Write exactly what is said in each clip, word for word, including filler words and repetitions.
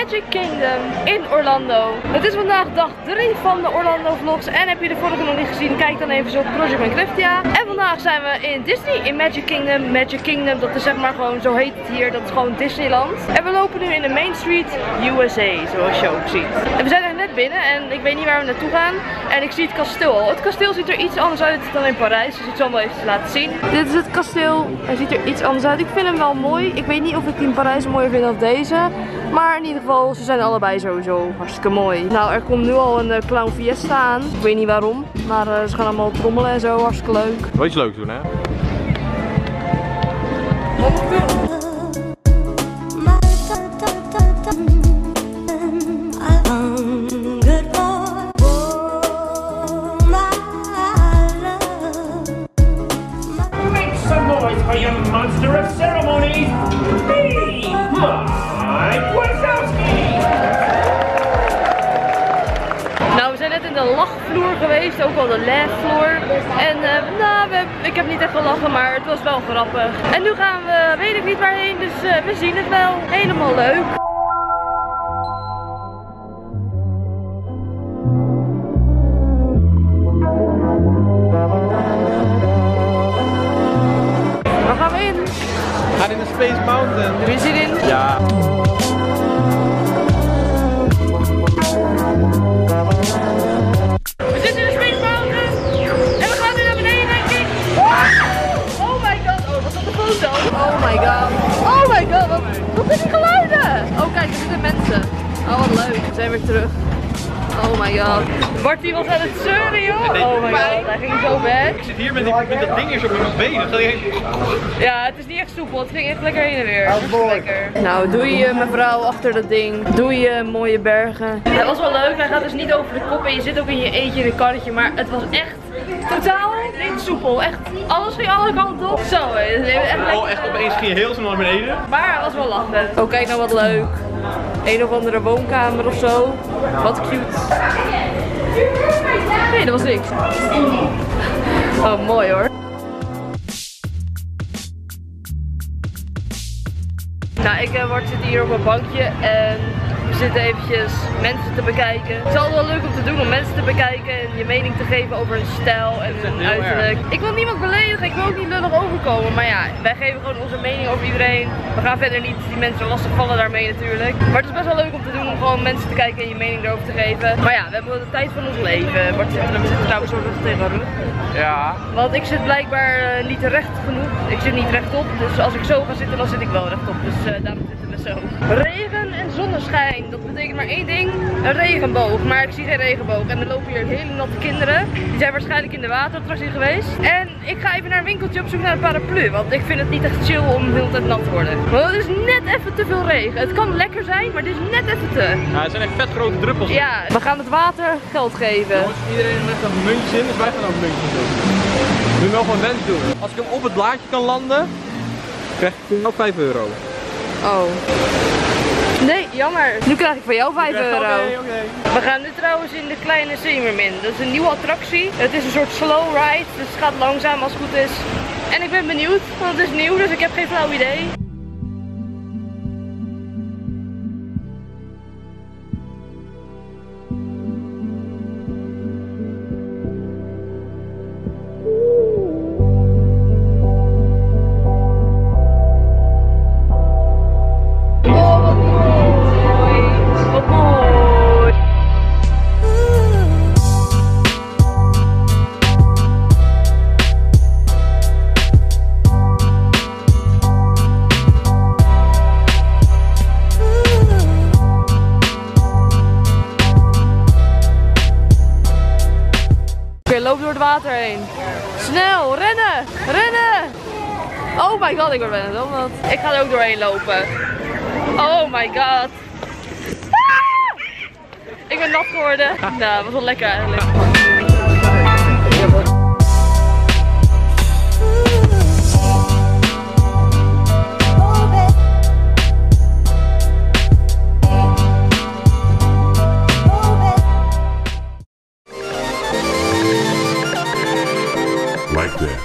Magic Kingdom in Orlando. Het is vandaag dag drie van de Orlando vlogs. En heb je de vorige nog niet gezien, kijk dan even zo op Project Minecraftia. En vandaag zijn we in Disney, in Magic Kingdom. Magic Kingdom, dat is zeg maar gewoon, zo heet het hier, dat is gewoon Disneyland. En we lopen nu in de Main Street U S A, zoals je ook ziet. En we zijn er net binnen en ik weet niet waar we naartoe gaan. En ik zie het kasteel al. Het kasteel ziet er iets anders uit dan in Parijs, dus ik zal hem wel even laten zien. Dit is het kasteel, hij ziet er iets anders uit. Ik vind hem wel mooi. Ik weet niet of ik die in Parijs mooier vind dan deze. Maar in ieder geval, ze zijn allebei sowieso hartstikke mooi. Nou, er komt nu al een uh, Clown Fiesta aan. Ik weet niet waarom, maar uh, ze gaan allemaal trommelen en zo, hartstikke leuk. Wil je iets leuks doen, hè? For you monster of ceremonies, me, Mike Wazowski! Nou, we zijn net in de lachvloer geweest, ook wel de laughvloer. En uh, nou, we, ik heb niet echt gelachen, maar het was wel grappig. En nu gaan we, weet ik niet waarheen, dus uh, we zien het wel. Helemaal leuk. Gaan in de Space Mountain. Heb je zin in? Ja. We zitten in de Space Mountain. En we gaan nu naar beneden, denk ik. Oh my god. Oh, wat is op de foto? Oh my god. Oh my god. Wat, wat zijn die geluiden? Oh kijk, er zitten mensen. Oh wat leuk. We zijn weer terug. Oh my god. Bartie was aan het zeuren, joh. Oh my god, hij ging zo weg. Ik zit hier met, die, met dat ding zo op mijn benen. Ja, het is niet echt soepel. Het ging echt lekker heen en weer. Dat is lekker. Nou, doei je mevrouw achter dat ding. Doei je mooie bergen. Het was wel leuk. Hij gaat dus niet over de kop en je zit ook in je eentje in een karretje. Maar het was echt totaal niet soepel. Echt, alles ging alle kanten op. Zo, hè. Echt lekker. Oh, echt opeens ging je heel snel naar beneden. Maar het was wel lachen. Oh, kijk nou wat leuk. Een of andere woonkamer of zo. Wat cute. Nee, dat was niks. Oh, mooi hoor. Nou, ik en Bart zitten hier op een bankje en we zitten eventjes mensen te bekijken. Het is altijd wel leuk om te doen, om mensen te bekijken en je mening te geven over hun stijl en hun uiterlijk. Ik wil niemand beledigen, ik wil ook niet lullig overkomen, maar ja, wij geven gewoon onze mening over iedereen. We gaan verder niet die mensen lastigvallen daarmee natuurlijk. Maar het is best wel leuk om te doen om gewoon mensen te kijken en je mening erover te geven. Maar ja, we hebben wel de tijd van ons leven. Bart zit er, we zitten trouwens zo rug tegen rug. Ja. Want ik zit blijkbaar uh, niet recht genoeg. Ik zit niet rechtop, dus als ik zo ga zitten dan zit ik wel rechtop. Dus uh, daarom zitten we zo. Regen en zonneschijn, dat betekent maar één ding, een regenboog. Maar ik zie geen regenboog en er lopen hier hele natte kinderen. Die zijn waarschijnlijk in de waterattractie geweest. En ik ga even naar een winkeltje op zoek naar een paraplu, want ik vind het niet echt chill om heel de tijd nat te worden. Want het is net even te veel regen. Het kan lekker zijn, maar het is net even te. Ja, het zijn echt vet grote druppels. Ja, we gaan het water geld geven. Jongens, iedereen legt een muntje in, dus wij gaan ook muntjes doen. We moeten wel gewoon wens doen. Als ik hem op het blaadje kan landen, krijg ik ook vijf euro. Oh. Nee, jammer. Nu krijg ik van jou vijf euro. Oké, okay, oké. Okay. We gaan nu trouwens in de kleine Zeemermin. Dat is een nieuwe attractie. Het is een soort slow ride, dus het gaat langzaam als het goed is. En ik ben benieuwd, want het is nieuw, dus ik heb geen flauw idee. Loop door het water heen. Snel, rennen! Rennen! Oh my god, ik word bijna dom. Want ik ga er ook doorheen lopen. Oh my god. Ah! Ik ben nat geworden. Nou, dat was wel lekker eigenlijk. Like that.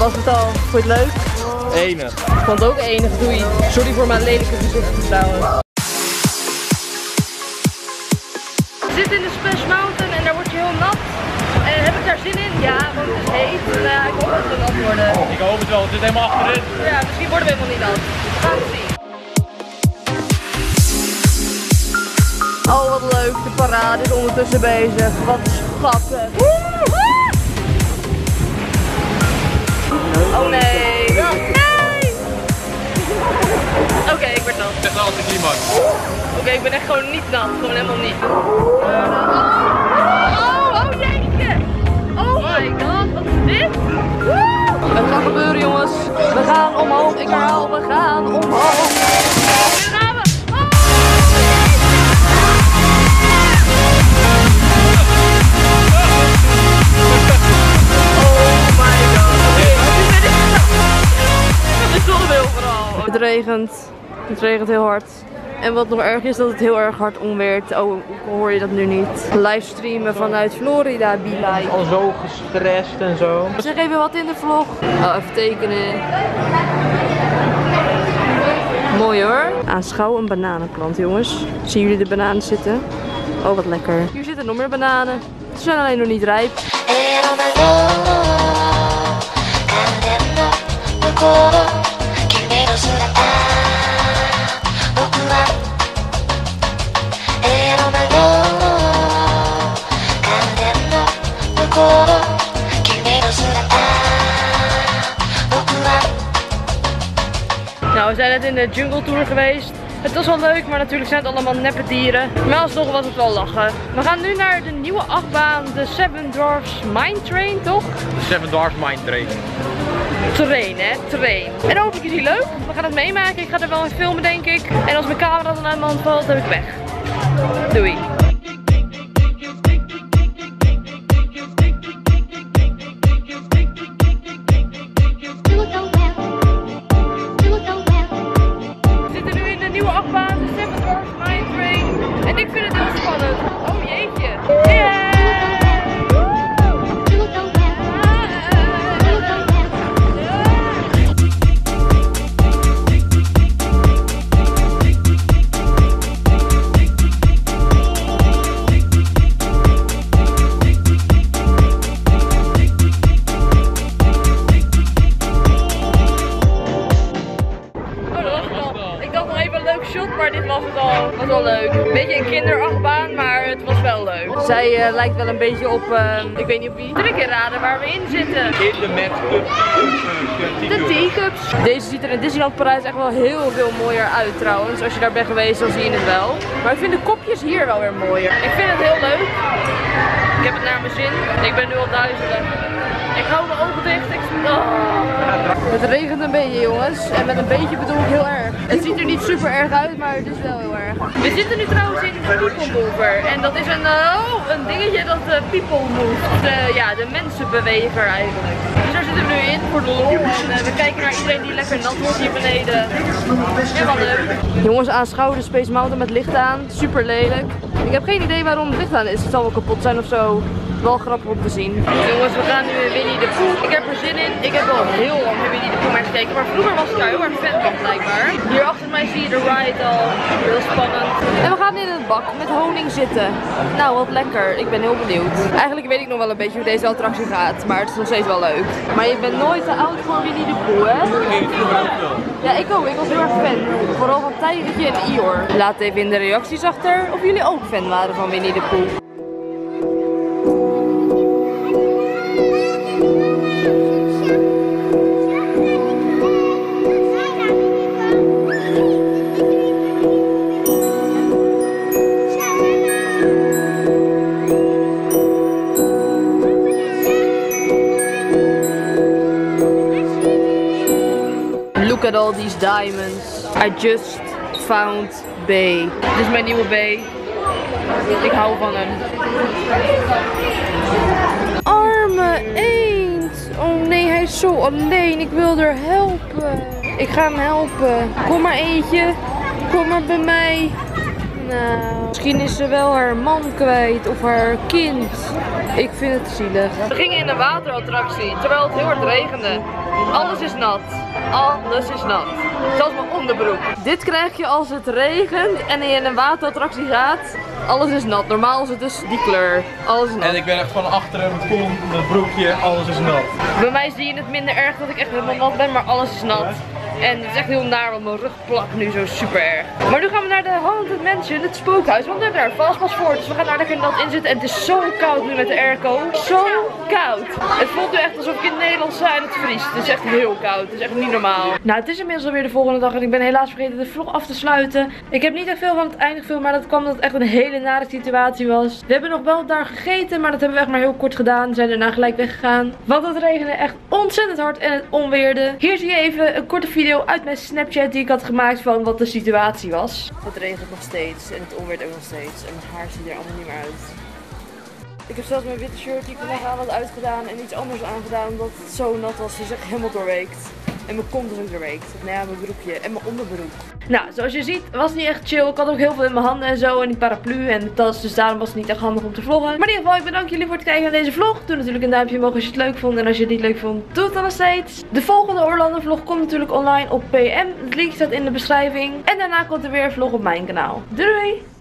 was het al? Vond je het leuk? Enig. Ik vond het ook enig, doei. Sorry voor mijn lelijke gezicht trouwens. We zitten in de Splash Mountain en daar word je heel nat. En heb ik daar zin in? Ja, want het is heet. Nou, ik hoop dat we nat worden. Ik hoop het wel, het zit helemaal achterin. Ja, misschien worden we helemaal niet nat. We gaan het zien. Oh, wat leuk. De parade is ondertussen bezig. Wat schattig. Oh nee. Nee! Oké, okay, ik word nat. Het is altijd klimaat. Oké, okay, ik ben echt gewoon niet nat. Gewoon helemaal niet. Oh, oh jeetje! Oh my god, wat is dit? Woe! Het gaat gebeuren jongens. We gaan omhoog. Ik herhaal, we gaan omhoog. Hier gaan we. Oh, oh my god. Het is zonnebril vooral. Het regent. Het regent heel hard. En wat nog erg is, dat het heel erg hard onweert. Oh, hoor je dat nu niet? Livestreamen vanuit Florida, be like. Al zo gestrest en zo. Zeg even wat in de vlog. Oh, even tekenen. Mooi hoor. Aanschouw een bananenplant, jongens. Zien jullie de bananen zitten? Oh, wat lekker. Hier zitten nog meer bananen. Ze zijn alleen nog niet rijp. Nou, we zijn net in de Jungle Tour geweest. Het was wel leuk, maar natuurlijk zijn het allemaal neppe dieren. Maar alsnog was het wel lachen. We gaan nu naar de nieuwe achtbaan, de Seven Dwarfs Mine Train, toch? De Seven Dwarfs Mine Train. Train, hè? Train. En dan hoop ik jullie leuk. We gaan het meemaken. Ik ga er wel in filmen, denk ik. En als mijn camera dan uit mijn hand valt, heb ik weg. Doei. Maar dit was het al. Het was wel leuk. Een beetje een kinderachtbaan, maar het was wel leuk. Zij uh, lijkt wel een beetje op, uh, ik weet niet op wie, trekkerraden waar we in zitten. In de Mad Cup. De teacups. Deze ziet er in Disneyland Parijs echt wel heel veel mooier uit trouwens. Als je daar bent geweest, dan zie je het wel. Maar ik vind de kopjes hier wel weer mooier. Ik vind het heel leuk. Ik heb het naar mijn zin. Ik ben nu al duizelig. Ik hou mijn ogen dicht. Ik... Oh. Het regent een beetje jongens. En met een beetje bedoel ik heel erg. Het ziet er niet super erg uit, maar het is wel heel erg. We zitten nu trouwens in de People Mover. En dat is een, oh, een dingetje dat de people move. De, ja, de mensenbeweger eigenlijk. Dus daar zitten we nu in voor de lol. En uh, we kijken naar iedereen die lekker nat wordt hier beneden. Helemaal leuk. Jongens, aanschouw de Space Mountain met licht aan. Super lelijk. Ik heb geen idee waarom het licht aan is. Het zal wel kapot zijn of zo. Wel grappig om te zien. Jongens, we gaan nu in Winnie de Pooh. Ik heb er zin in. Ik heb al heel lang naar Winnie de Pooh maar gekeken. Maar vroeger was ik daar heel erg fan van blijkbaar. Hier achter mij zie je de ride al. Heel spannend. En we gaan in een bak met honing zitten. Nou, wat lekker. Ik ben heel benieuwd. Eigenlijk weet ik nog wel een beetje hoe deze attractie gaat. Maar het is nog steeds wel leuk. Maar je bent nooit te oud voor Winnie de Pooh, hè? Ja, ik ook. Ik was heel erg fan. Vooral van Tijgertje en Eeyore. Laat even in de reacties achter of jullie ook fan waren van Winnie de Pooh. Look at all these diamonds. I just found B. Dit is mijn nieuwe B. Ik hou van hem. Arme eend. Oh nee, hij is zo alleen. Ik wil er helpen. Ik ga hem helpen. Kom maar eentje. Kom maar bij mij. Nou, misschien is ze wel haar man kwijt of haar kind. Ik vind het zielig. We gingen in een waterattractie terwijl het heel hard regende. Alles is nat. Alles is nat. Zelfs mijn onderbroek. Dit krijg je als het regent en je in een waterattractie gaat. Alles is nat. Normaal is het dus die kleur. Alles is nat. En ik ben echt van achteren met kom, mijn broekje, alles is nat. Bij mij zie je het minder erg dat ik echt helemaal nat ben, maar alles is nat. En het is echt heel naar, want mijn rug plakt nu zo super erg. Maar nu gaan we naar de Haunted Mansion, het spookhuis. Want we hebben daar een vastpaspoort, dus we gaan daar lekker nat in zitten. En het is zo koud nu met de airco. Zo koud. Het voelt nu echt alsof ik in Nederland sta en het vriest. Het is echt heel koud. Het is echt niet normaal. Nou, het is inmiddels alweer de volgende dag en ik ben helaas vergeten de vlog af te sluiten. Ik heb niet echt veel van het einde gefilmd, maar dat kwam omdat het echt een hele nare situatie was. We hebben nog wel daar gegeten, maar dat hebben we echt maar heel kort gedaan. We zijn daarna gelijk weggegaan. Want het regende echt ontzettend hard en het onweerde. Hier zie je even een korte video uit mijn Snapchat die ik had gemaakt van wat de situatie was. Het regent nog steeds en het onweert ook nog steeds. En mijn haar ziet er allemaal niet meer uit. Ik heb zelfs mijn witte shirt die ik vandaag aan had uitgedaan en iets anders aangedaan omdat het zo nat was. Dus echt helemaal doorweekt. En mijn kont is ook doorweekt. Nou ja, mijn broekje en mijn onderbroek. Nou, zoals je ziet was het niet echt chill. Ik had ook heel veel in mijn handen en zo. En die paraplu en de tas. Dus daarom was het niet echt handig om te vloggen. Maar in ieder geval, ik bedank jullie voor het kijken naar deze vlog. Doe natuurlijk een duimpje omhoog als je het leuk vond. En als je het niet leuk vond, doe het dan nog steeds. De volgende Orlando vlog komt natuurlijk online op P M. Het link staat in de beschrijving. En daarna komt er weer een vlog op mijn kanaal. Doei doei!